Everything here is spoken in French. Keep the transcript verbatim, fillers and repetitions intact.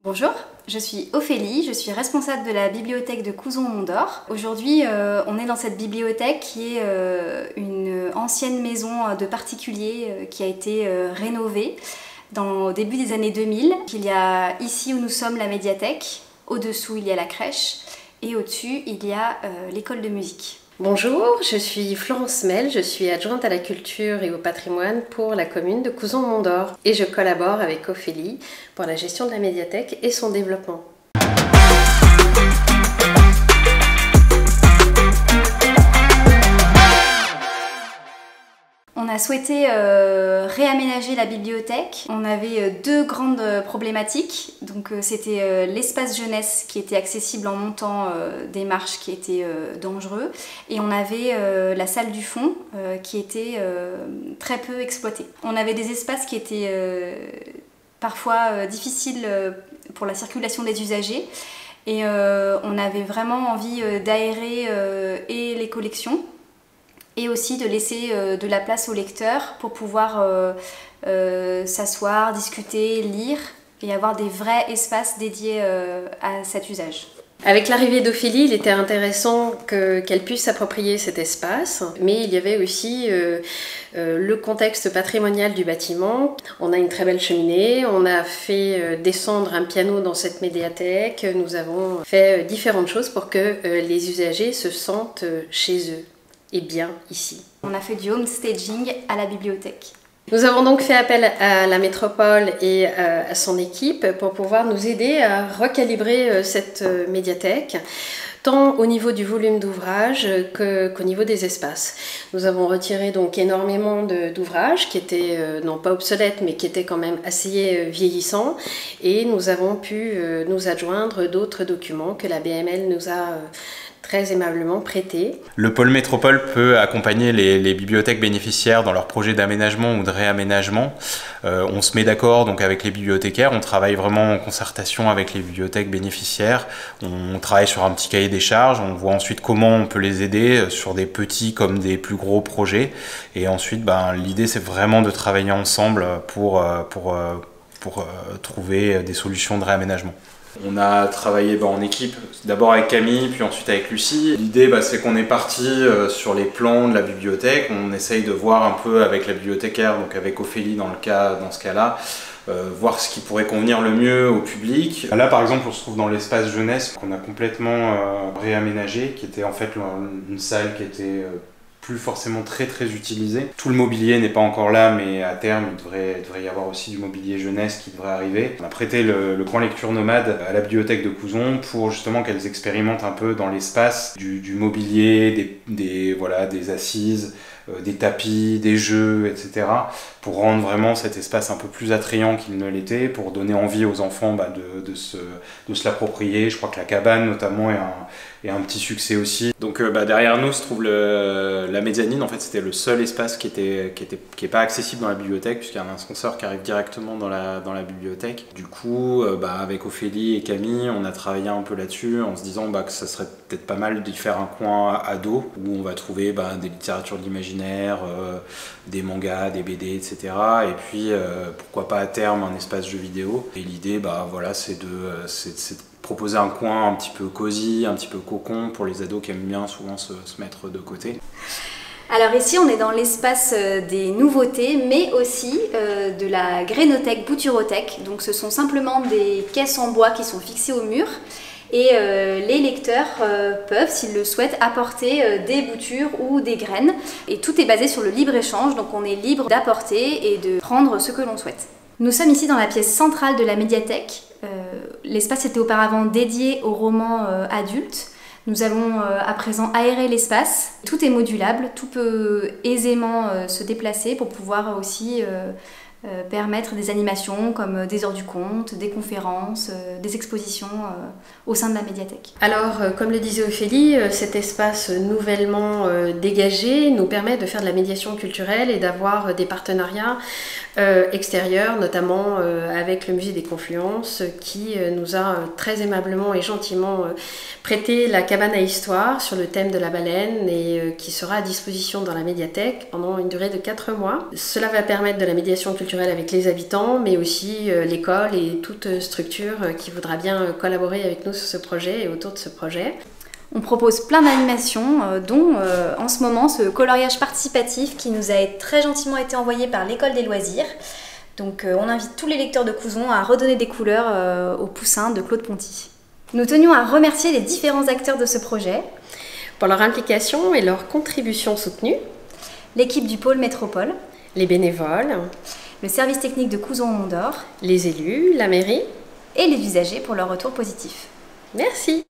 Bonjour, je suis Ophélie, je suis responsable de la bibliothèque de Couzon-Mont-d'Or. Aujourd'hui, euh, on est dans cette bibliothèque qui est euh, une ancienne maison de particuliers euh, qui a été euh, rénovée dans, au début des années deux mille. Il y a ici où nous sommes la médiathèque, au-dessous il y a la crèche et au-dessus il y a euh, l'école de musique. Bonjour, je suis Florence Mel, je suis adjointe à la culture et au patrimoine pour la commune de Couzon-Mont-d'Or et je collabore avec Ophélie pour la gestion de la médiathèque et son développement. On a souhaité euh, réaménager la bibliothèque. On avait euh, deux grandes euh, problématiques. Donc euh, c'était euh, l'espace jeunesse qui était accessible en montant euh, des marches qui étaient euh, dangereux. Et on avait euh, la salle du fond euh, qui était euh, très peu exploitée. On avait des espaces qui étaient euh, parfois euh, difficiles euh, pour la circulation des usagers. Et euh, on avait vraiment envie euh, d'aérer euh, et les collections, et aussi de laisser euh, de la place aux lecteurs pour pouvoir euh, euh, s'asseoir, discuter, lire et avoir des vrais espaces dédiés euh, à cet usage. Avec l'arrivée d'Ophélie, il était intéressant que, qu'elle puisse s'approprier cet espace, mais il y avait aussi euh, euh, le contexte patrimonial du bâtiment. On a une très belle cheminée, on a fait euh, descendre un piano dans cette médiathèque, nous avons fait euh, différentes choses pour que euh, les usagers se sentent euh, chez eux et bien ici. On a fait du home staging à la bibliothèque. Nous avons donc fait appel à la métropole et à son équipe pour pouvoir nous aider à recalibrer cette médiathèque, tant au niveau du volume d'ouvrages que, qu'au niveau des espaces. Nous avons retiré donc énormément de, d'ouvrages qui étaient euh, non pas obsolètes mais qui étaient quand même assez euh, vieillissants, et nous avons pu euh, nous adjoindre d'autres documents que la B M L nous a euh, très aimablement prêté. Le pôle métropole peut accompagner les, les bibliothèques bénéficiaires dans leurs projets d'aménagement ou de réaménagement. Euh, on se met d'accord donc avec les bibliothécaires, on travaille vraiment en concertation avec les bibliothèques bénéficiaires. On, on travaille sur un petit cahier des charges, on voit ensuite comment on peut les aider sur des petits comme des plus gros projets. Et ensuite, ben, l'idée c'est vraiment de travailler ensemble pour, pour, pour, pour trouver des solutions de réaménagement. On a travaillé bah, en équipe, d'abord avec Camille, puis ensuite avec Lucie. L'idée bah, c'est qu'on est parti euh, sur les plans de la bibliothèque. On essaye de voir un peu avec la bibliothécaire, donc avec Ophélie dans, le cas, dans ce cas-là, euh, voir ce qui pourrait convenir le mieux au public. Là par exemple on se trouve dans l'espace jeunesse qu'on a complètement euh, réaménagé, qui était en fait une salle qui était euh, plus forcément très très utilisé. Tout le mobilier n'est pas encore là, mais à terme il devrait, il devrait y avoir aussi du mobilier jeunesse qui devrait arriver. On a prêté le, le coin lecture nomade à la bibliothèque de Couzon pour justement qu'elles expérimentent un peu dans l'espace du, du mobilier, des, des, voilà, des assises, euh, des tapis, des jeux, et cetera. Pour rendre vraiment cet espace un peu plus attrayant qu'il ne l'était, pour donner envie aux enfants bah, de, de, se, de se l'approprier. Je crois que la cabane notamment est un, est un petit succès aussi. Donc euh, bah, derrière nous se trouve le, la mezzanine. En fait c'était le seul espace qui était, qui était qui est pas accessible dans la bibliothèque, puisqu'il y a un ascenseur qui arrive directement dans la, dans la bibliothèque. Du coup euh, bah, avec Ophélie et Camille on a travaillé un peu là-dessus en se disant bah, que ça serait peut-être pas mal d'y faire un coin ado où on va trouver bah, des littératures de l'imaginaire, euh, des mangas, des B D, et cetera. Et puis euh, pourquoi pas à terme un espace jeu vidéo. Et l'idée bah, voilà, c'est de, c'est, c'est de proposer un coin un petit peu cosy, un petit peu cocon pour les ados qui aiment bien souvent se, se mettre de côté. Alors ici on est dans l'espace des nouveautés, mais aussi euh, de la grénothèque bouturothèque. Donc ce sont simplement des caisses en bois qui sont fixées au mur. Et euh, les lecteurs euh, peuvent, s'ils le souhaitent, apporter euh, des boutures ou des graines. Et tout est basé sur le libre-échange, donc on est libre d'apporter et de prendre ce que l'on souhaite. Nous sommes ici dans la pièce centrale de la médiathèque. Euh, l'espace était auparavant dédié aux romans euh, adultes. Nous allons euh, à présent aérer l'espace. Tout est modulable, tout peut aisément euh, se déplacer pour pouvoir aussi euh, Euh, permettre des animations comme des heures du conte, des conférences, euh, des expositions euh, au sein de la médiathèque. Alors, euh, comme le disait Ophélie, euh, cet espace nouvellement euh, dégagé nous permet de faire de la médiation culturelle et d'avoir euh, des partenariats euh, extérieurs, notamment euh, avec le Musée des Confluences, qui euh, nous a euh, très aimablement et gentiment euh, prêté la cabane à histoire sur le thème de la baleine et euh, qui sera à disposition dans la médiathèque pendant une durée de quatre mois. Cela va permettre de la médiation culturelle culturel avec les habitants, mais aussi euh, l'école et toute structure euh, qui voudra bien collaborer avec nous sur ce projet et autour de ce projet. On propose plein d'animations, euh, dont euh, en ce moment ce coloriage participatif qui nous a très gentiment été envoyé par l'école des loisirs. Donc euh, on invite tous les lecteurs de Couzon à redonner des couleurs euh, au Poussin de Claude Ponty. Nous tenions à remercier les différents acteurs de ce projet pour leur implication et leur contribution soutenue. L'équipe du pôle métropole, les bénévoles, le service technique de Couzon au Mont d'Or, les élus, la mairie et les usagers pour leur retour positif. Merci.